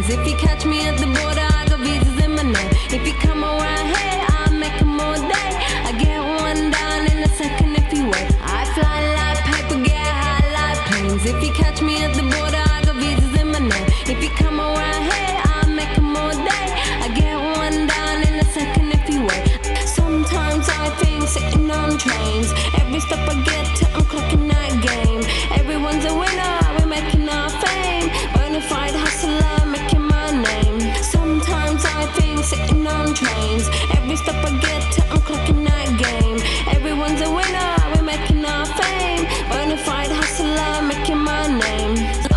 planes. If you catch me at the border, I got visas in my name. If you come around here, I'll make them all day. I get one down in a second if you wait. I fly like paper, get high like planes. If you catch me at the border, I got visas in my name. If you come around here, I'll make them all day. I get one down in a second if you wait. Sometimes I think sitting on trains. Every step I get to, I'm clocking that game. Everyone's a winner, we're making our fame. Bonafide hustler, making my name. Sometimes I think sitting on trains. Every step I get to, I'm clocking that game. Everyone's a winner, we're making our fame. Bonafide hustler, making my name.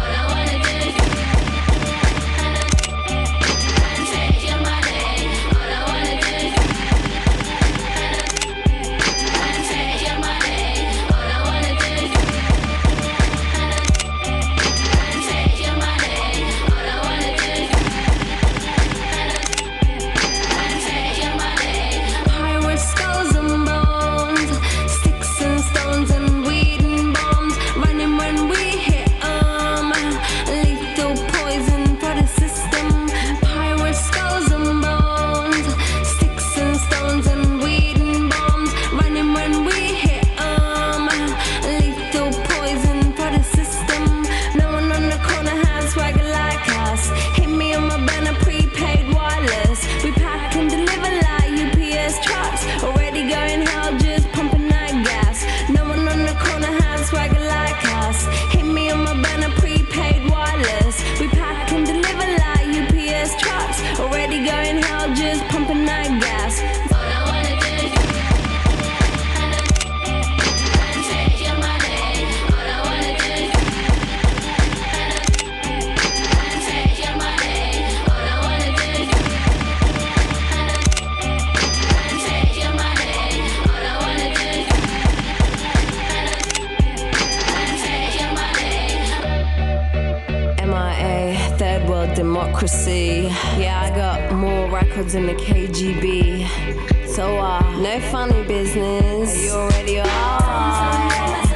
Democracy. Yeah, I got more records than the KGB. So, no funny business. You already are.